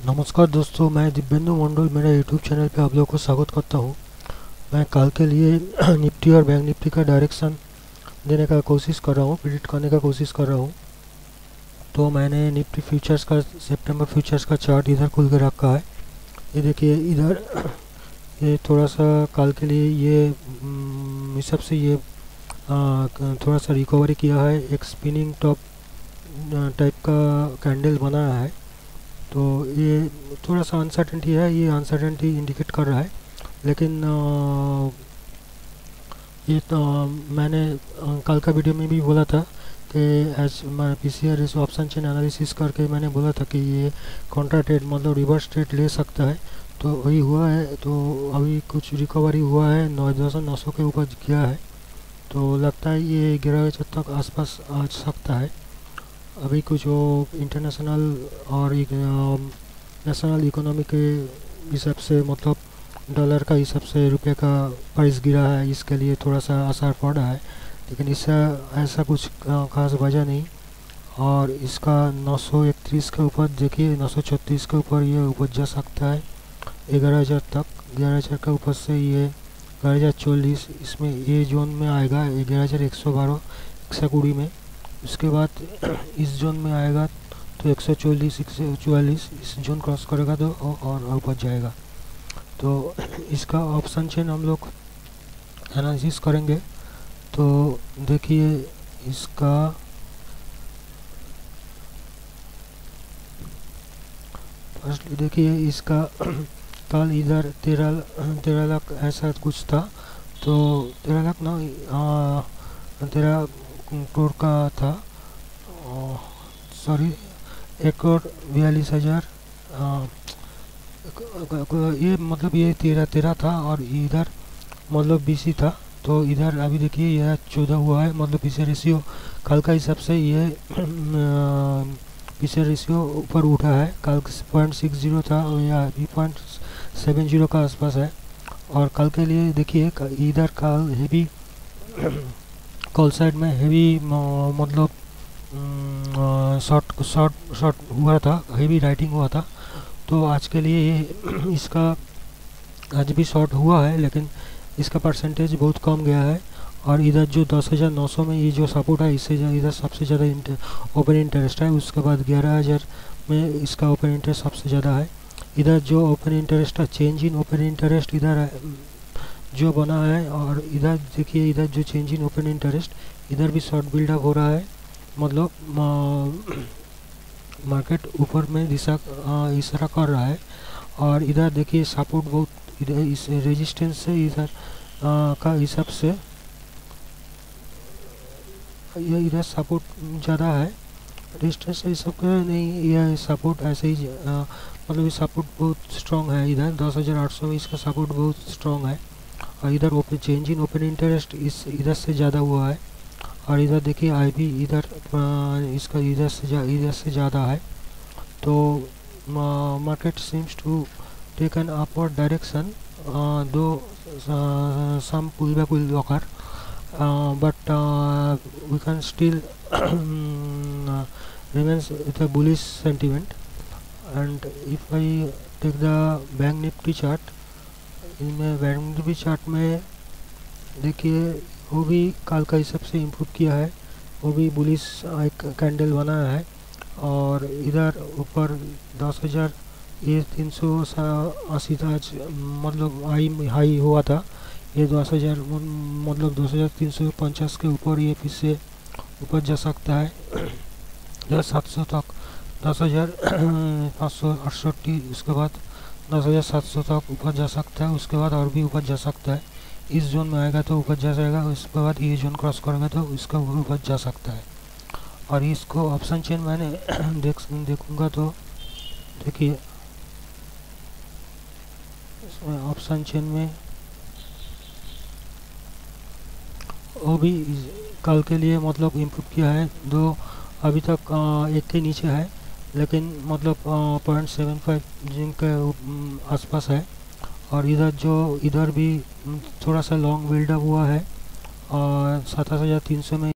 नमस्कार दोस्तों, मैं दिव्येंदु मंडल मेरा यूट्यूब चैनल पे आप लोगों को स्वागत करता हूँ। मैं कल के लिए निफ्टी और बैंक निफ्टी का डायरेक्शन देने का कोशिश कर रहा हूँ, प्रिडिक्ट करने का कोशिश कर रहा हूँ। तो मैंने निफ्टी फ्यूचर्स का सितंबर फ्यूचर्स का चार्ट इधर खुल के रखा है। ये देखिए इधर ये थोड़ा सा कल के लिए ये हिसाब से ये थोड़ा सा रिकवरी किया है, एक स्पिनिंग टॉप टाइप का कैंडल बनाया है। तो ये थोड़ा सा अनसर्टेनिटी है, ये अनसर्टेनिटी इंडिकेट कर रहा है। लेकिन ये तो मैंने कल का वीडियो में भी बोला था कि एज पीसीआर इस ऑप्शन चेन एनालिसिस करके मैंने बोला था कि ये कॉन्ट्रा ट्रेड मतलब रिवर्स ट्रेड ले सकता है। तो वही हुआ है। तो अभी कुछ रिकवरी हुआ है, 9,900 के ऊपर गया है। तो लगता है ये 11,000 तक आसपास आ सकता है। अभी कुछ वो इंटरनेशनल और नेशनल इकोनॉमी के हिसाब से मतलब डॉलर का हिसाब से रुपये का प्राइस गिरा है, इसके लिए थोड़ा सा असर पड़ रहा है। लेकिन इससे ऐसा कुछ खास वजह नहीं। और इसका 931 के ऊपर देखिए, 934 के ऊपर ये ऊपर जा सकता है 11,000 तक। 11,000 के ऊपर से ये 11,040 इसमें ये जोन में आएगा, 11,112 120 में। उसके बाद इस जोन में आएगा तो 140 144 इस जोन क्रॉस करेगा तो और ऊपर जाएगा। तो इसका ऑप्शन चेन हम लोग एनालिसिस करेंगे। तो देखिए इसका फर्स्ट देखिए इसका कल इधर 13 लाख ऐसा कुछ था। तो 13 लाख ना 13 करोड़ का था, सॉरी 1,42,000। ये मतलब ये 13 था और इधर मतलब 20 ही था। तो इधर अभी देखिए यह 14 हुआ है, मतलब पीछे रेशियो कल का हिसाब से ये पीछे रेशियो ऊपर उठा है। कल 0.60 था और यह अभी 0.70 का आसपास है। और कल के लिए देखिए इधर कल हेवी कॉल साइड में हेवी मतलब शॉर्ट शॉर्ट शॉर्ट हुआ था, हेवी राइटिंग हुआ था। तो आज के लिए ये इसका आज भी शॉर्ट हुआ है, लेकिन इसका परसेंटेज बहुत कम गया है। और इधर जो 10,900 में ये जो सपोर्ट है, इससे इधर सबसे ज़्यादा ओपन इंटरेस्ट है। उसके बाद 11,000 में इसका ओपन इंटरेस्ट सबसे ज़्यादा है। इधर जो ओपन इंटरेस्ट है, चेंज इन ओपन इंटरेस्ट इधर जो बना है। और इधर देखिए इधर जो चेंज इन ओपन इंटरेस्ट इधर भी शॉर्ट बिल्डअप हो रहा है, मतलब मार्केट ऊपर में दिशा इशारा कर रहा है। और इधर देखिए सपोर्ट बहुत इधर इस रेजिस्टेंस से इधर का हिसाब से ये इधर सपोर्ट ज़्यादा है, रेजिस्टेंस ये सब का नहीं, यह सपोर्ट ऐसे ही मतलब ये सपोर्ट बहुत स्ट्रॉन्ग है। इधर 10,800 में इसका सपोर्ट बहुत स्ट्रॉन्ग है। और इधर open change in open interest इस इधर से ज़्यादा हुआ है। और इधर देखिए आईबी इधर इसका इधर से ज़्यादा है। तो market seems to take an upward direction, दो some pullback will occur, but we can still remains with a bullish sentiment. And if I take the bank Nifty chart, इनमें बैंक निफ्टी चार्ट में देखिए वो भी कल का हिसाब से इम्प्रूव किया है, वो भी बुलिश एक कैंडल बनाया है। और इधर ऊपर 10,000 ये 380 था मतलब हाई हुआ था। ये 10,000 मतलब 10,350 के ऊपर ये फिर से ऊपर जा सकता है 10,700 तक, 10,568। उसके बाद 10,700 तक ऊपर जा सकता है। उसके बाद और भी ऊपर जा सकता है। इस जोन में आएगा तो ऊपर जा जाएगा, उसके बाद ये जोन क्रॉस करेगा तो इसका ऊपर जा सकता है। और इसको ऑप्शन चेन मैंने देखूंगा तो देखिए इसमें ऑप्शन चेन में वो भी कल के लिए मतलब इम्प्रूव किया है। दो अभी तक एक के नीचे है, लेकिन मतलब 0.75 जिनके आसपास है। और इधर भी थोड़ा सा लॉन्ग बिल्डअप हुआ है और 27,300 में